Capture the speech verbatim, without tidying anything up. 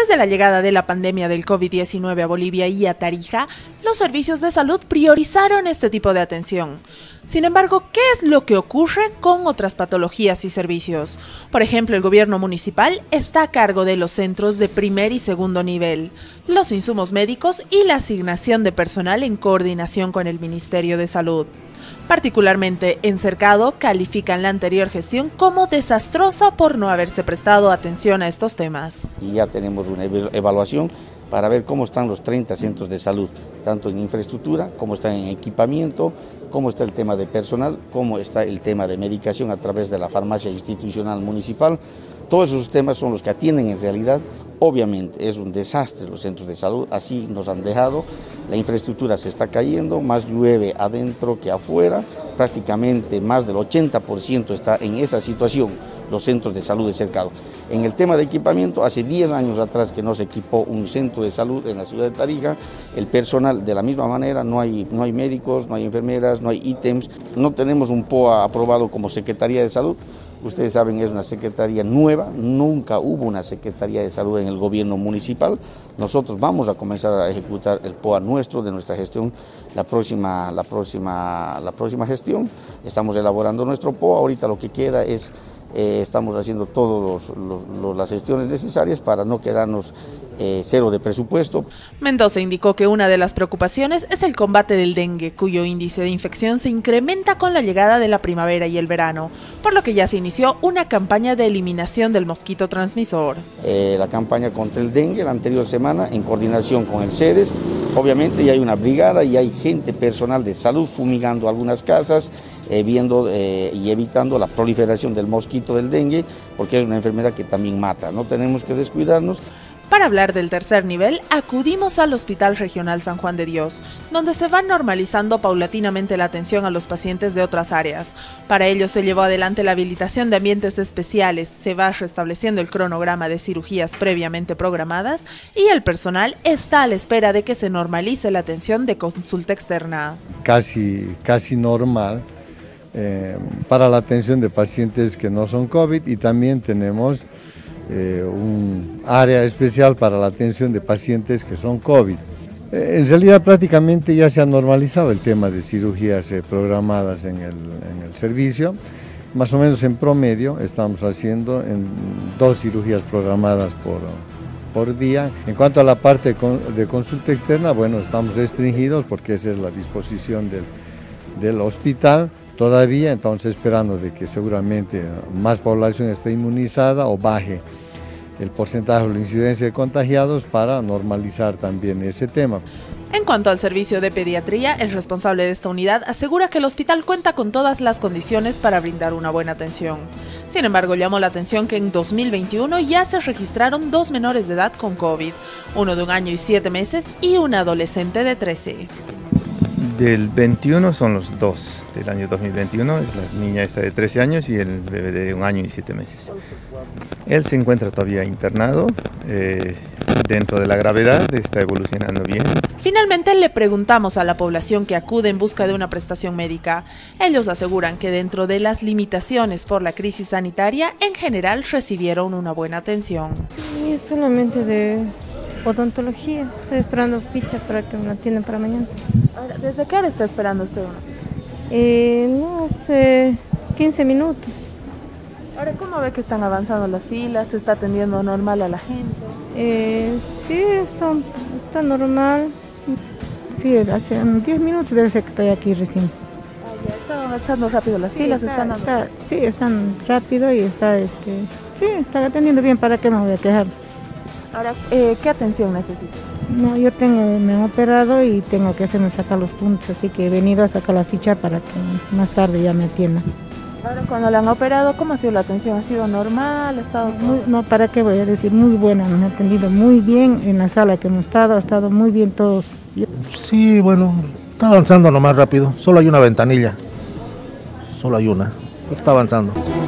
Desde la llegada de la pandemia del COVID diecinueve a Bolivia y a Tarija, los servicios de salud priorizaron este tipo de atención. Sin embargo, ¿qué es lo que ocurre con otras patologías y servicios? Por ejemplo, el gobierno municipal está a cargo de los centros de primer y segundo nivel, los insumos médicos y la asignación de personal en coordinación con el Ministerio de Salud. Particularmente en Cercado, califican la anterior gestión como desastrosa por no haberse prestado atención a estos temas. Y ya tenemos una evaluación para ver cómo están los treinta centros de salud, tanto en infraestructura, cómo están en equipamiento, cómo está el tema de personal, cómo está el tema de medicación a través de la farmacia institucional municipal. Todos esos temas son los que atienden en realidad. Obviamente es un desastre los centros de salud, así nos han dejado, la infraestructura se está cayendo, más llueve adentro que afuera, prácticamente más del ochenta por ciento está en esa situación los centros de salud de Cercado. En el tema de equipamiento, hace diez años atrás que no se equipó un centro de salud en la ciudad de Tarija, el personal de la misma manera, no hay, no hay médicos, no hay enfermeras, no hay ítems, no tenemos un P O A aprobado como Secretaría de Salud. Ustedes saben, es una secretaría nueva, nunca hubo una Secretaría de Salud en el gobierno municipal. Nosotros vamos a comenzar a ejecutar el P O A nuestro, de nuestra gestión, la próxima, la próxima, la próxima gestión. Estamos elaborando nuestro P O A, ahorita lo que queda es, eh, estamos haciendo todas las gestiones necesarias para no quedarnos eh, cero de presupuesto. Mendoza indicó que una de las preocupaciones es el combate del dengue, cuyo índice de infección se incrementa con la llegada de la primavera y el verano, por lo que ya se inició una campaña de eliminación del mosquito transmisor. Eh, la campaña contra el dengue la anterior semana en coordinación con el CEDES, obviamente ya hay una brigada y hay gente personal de salud fumigando algunas casas, eh, viendo eh, y evitando la proliferación del mosquito del dengue, porque es una enfermedad que también mata, no tenemos que descuidarnos. Para hablar del tercer nivel, acudimos al Hospital Regional San Juan de Dios, donde se va normalizando paulatinamente la atención a los pacientes de otras áreas. Para ello se llevó adelante la habilitación de ambientes especiales, se va restableciendo el cronograma de cirugías previamente programadas y el personal está a la espera de que se normalice la atención de consulta externa. Casi, casi normal eh, para la atención de pacientes que no son COVID, y también tenemos Eh, un área especial para la atención de pacientes que son COVID. Eh, en realidad prácticamente ya se ha normalizado el tema de cirugías eh, programadas en el, en el servicio. Más o menos en promedio estamos haciendo en dos cirugías programadas por, por día. En cuanto a la parte de consulta externa, bueno, estamos restringidos porque esa es la disposición del, del hospital. Todavía, entonces esperando de que seguramente más población esté inmunizada o baje el porcentaje de la incidencia de contagiados para normalizar también ese tema. En cuanto al servicio de pediatría, el responsable de esta unidad asegura que el hospital cuenta con todas las condiciones para brindar una buena atención. Sin embargo, llamó la atención que en dos mil veintiuno ya se registraron dos menores de edad con COVID, uno de un año y siete meses y una adolescente de trece. Del veintiuno son los dos, del año dos mil veintiuno, es la niña esta de trece años y el bebé de un año y siete meses. Él se encuentra todavía internado, eh, dentro de la gravedad, está evolucionando bien. Finalmente le preguntamos a la población que acude en busca de una prestación médica. Ellos aseguran que dentro de las limitaciones por la crisis sanitaria, en general recibieron una buena atención. Sí, solamente de odontología, estoy esperando ficha para que me la atiendan para mañana. ¿Desde qué hora está esperando usted una? Eh, no, hace quince minutos. Ahora, ¿cómo ve que están avanzando las filas? ¿Se está atendiendo normal a la gente? Eh, sí, está, está normal. Sí, hace diez minutos debe ser que estoy aquí recién. Ah, ya están avanzando rápido las sí, filas, está, están está, sí, están rápido y está, este, sí, están atendiendo bien, ¿para qué me voy a quejar? Ahora, eh, ¿qué atención necesita? No, yo tengo, me han operado y tengo que hacerme sacar los puntos, así que he venido a sacar la ficha para que más tarde ya me atiendan. Ahora, cuando le han operado, ¿cómo ha sido la atención? ¿Ha sido normal? ¿Ha estado muy, no, ¿para qué voy a decir? Muy buena, nos han atendido muy bien en la sala que hemos estado, ha estado muy bien todos. Sí, bueno, está avanzando lo más rápido, solo hay una ventanilla, solo hay una, pero está avanzando.